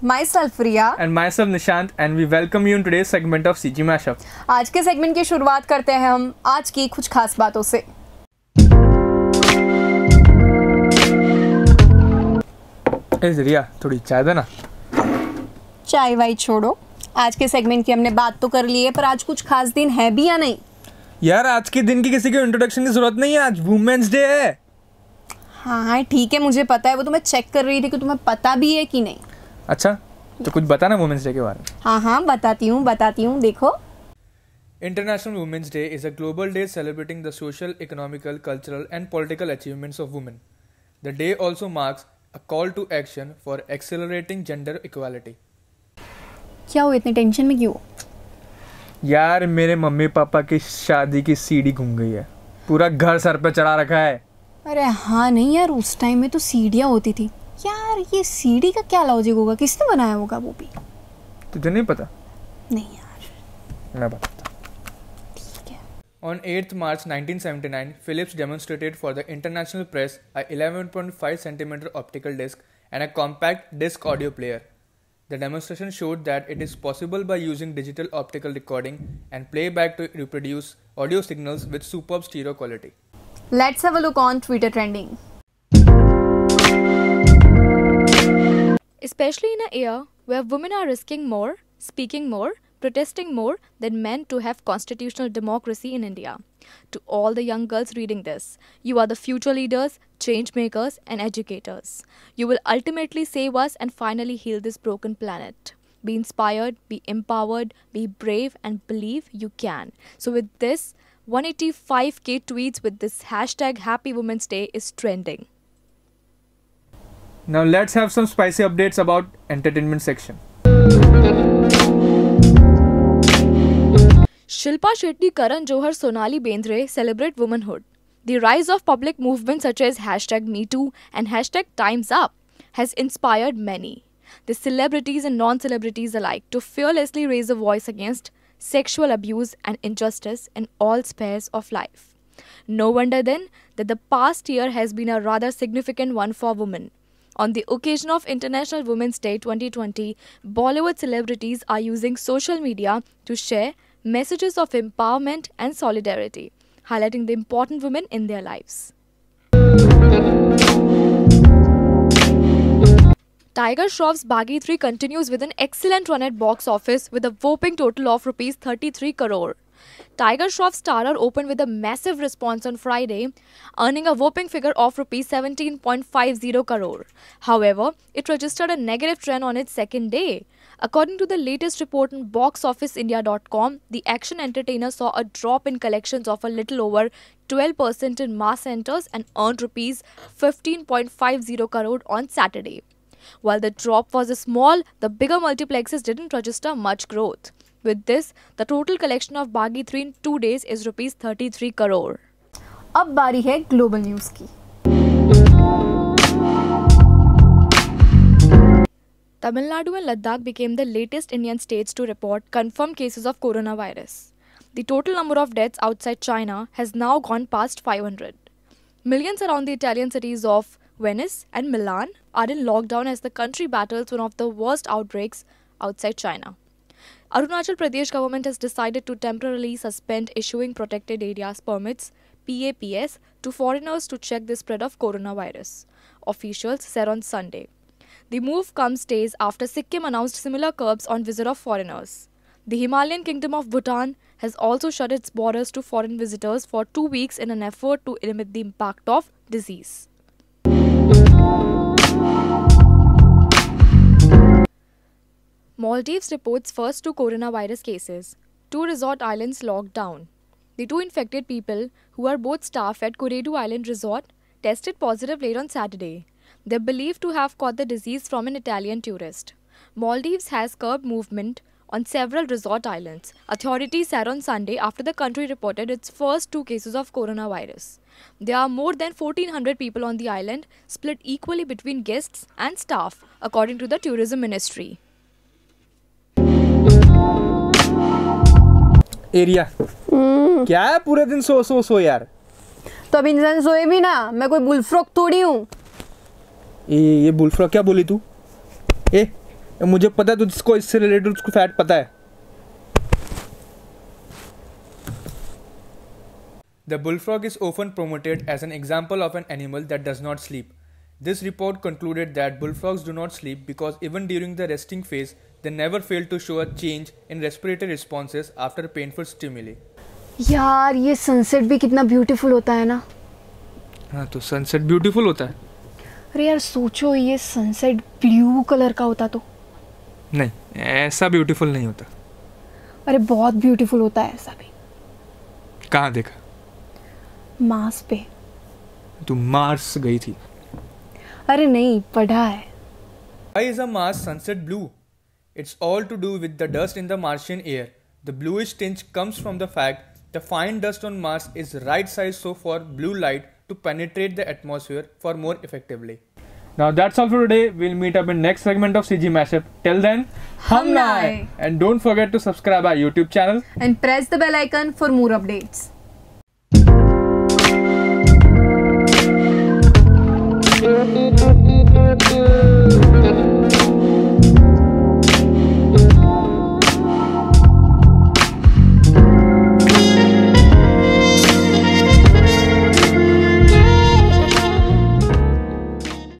myself Riya and myself Nishant, and we welcome you in today's segment of CG Mashup. आज के segment की शुरुआत करते हैं हम आज की कुछ खास बातों से। रिया थोड़ी चाय देना। चाय वाई छोड़ो, आज के सेगमेंट की हमने बात तो कर ली है, पर आज कुछ खास दिन है भी या नहीं? यार आज के दिन की किसी को इंट्रोडक्शन की जरूरत नहीं है, आज वुमेन्स डे है। हाँ ठीक है, मुझे पता है, वो तो मैं चेक कर रही थी कि तुम्हें पता भी है कि नहीं। अच्छा तो कुछ बता ना वुमेन्स डे के बारे में। हाँ बताती हूँ, देखो। International Women's Day is a global day celebrating the social, economical, cultural and political achievements of women. The day also marks a call to action for accelerating gender equality. क्या हो, इतनी टेंशन में क्यों? यार मेरे मम्मी पापा की शादी की सीढ़ी घूम गई है, पूरा घर सर पे चढ़ा रखा है। अरे हाँ नहीं यार, उस टाइम में तो सीढ़ियाँ होती थी यार, ये सीढ़ी का क्या लॉजिक होगा, किसने बनाया होगा वो भी? तुझे नहीं पता? नहीं यार मैं बताता। ठीक है। On 8th March 1979, Philips demonstrated for the international press a 11.5 cm optical disc and a compact disc audio player. The demonstration showed that it is possible by using digital optical recording and playback to reproduce audio signals with superb stereo quality. Let's have a look on Twitter trending. Especially in an era where women are risking more, speaking more, protesting more than men to have constitutional democracy in India. To all the young girls reading this, you are the future leaders, change makers and educators. You will ultimately save us and finally heal this broken planet. Be inspired, be empowered, be brave and believe you can. So with this, 185k tweets with this hashtag Happy Women's Day is trending. Now let's have some spicy updates about entertainment section. Shilpa Shetty, Karan Johar, Sonali Bendre celebrate womanhood. The rise of public movements such as hashtag MeToo and hashtag Time's Up has inspired many, the celebrities and non-celebrities alike, to fearlessly raise a voice against sexual abuse and injustice in all spheres of life. No wonder then that the past year has been a rather significant one for women. On the occasion of International Women's Day 2020, Bollywood celebrities are using social media to share messages of empowerment and solidarity, highlighting the important women in their lives. Tiger Shroff's Baghi 3 continues with an excellent run at box office with a whopping total of Rs 33 crore. Tiger Shroff's starrer opened with a massive response on Friday, earning a whopping figure of Rs 17.50 crore. However, it registered a negative trend on its second day. According to the latest report on BoxOfficeIndia.com, the action entertainer saw a drop in collections of a little over 12% in mass centers and earned Rs 15.50 crore on Saturday. While the drop was small, the bigger multiplexes didn't register much growth. With this, the total collection of Baghi 3 in 2 days is Rs 33 crore. अब बारी है global news की। Tamil Nadu and Ladakh became the latest Indian states to report confirmed cases of coronavirus. The total number of deaths outside China has now gone past 500. Millions around the Italian cities of Venice and Milan are in lockdown as the country battles one of the worst outbreaks outside China. Arunachal Pradesh government has decided to temporarily suspend issuing protected areas permits (PAPS) to foreigners to check the spread of coronavirus, officials said on Sunday. The move comes days after Sikkim announced similar curbs on visit of foreigners. The Himalayan kingdom of Bhutan has also shut its borders to foreign visitors for 2 weeks in an effort to limit the impact of disease. Maldives reports first 2 coronavirus cases. 2 resort islands locked down. The 2 infected people, who are both staff at Kuredu Island Resort, tested positive late on Saturday. They are believed to have caught the disease from an Italian tourist. Maldives has curbed movement on several resort islands, authorities said on Sunday after the country reported its first 2 cases of coronavirus. There are more than 1,400 people on the island, split equally between guests and staff, according to the tourism ministry. Area क्या है, पूरे दिन सो यार। तो अब इंसान सोए भी ना, मैं कोई बुलफ्रॉग थोड़ी हूँ। ये बुलफ्रॉग क्या बोली तू? मुझे पता है तुझको इससे रिलेटेड उसको फैक्ट पता है। The bullfrog is often promoted as an example of an animal that does not sleep. This report concluded that bullfrogs do not sleep because even during the resting phase, they never fail to show a change in respiratory responses after painful stimuli. यार ये sunset भी कितना beautiful होता है ना। हाँ तो sunset beautiful होता है। अरे यार सोचो ये सनसेट ब्लू कलर का होता तो। नहीं, ऐसा ब्यूटीफुल नहीं होता। अरे बहुत ब्यूटीफुल होता है ऐसा भी। कहाँ देखा? मार्स पे। तू मार्स गई थी? अरे नहीं, पढ़ा है। Why is a Mars sunset blue? It's all to do with the dust in the Martian air. The bluish tinge comes from the fact the fine dust on Mars is right size so for blue light to penetrate the atmosphere for more effectively. Now that's all for today. We'll meet up in next segment of CG Mashup. Till then, हम ना आए। And don't forget to subscribe our YouTube channel. And press the bell icon for more updates. Thank you.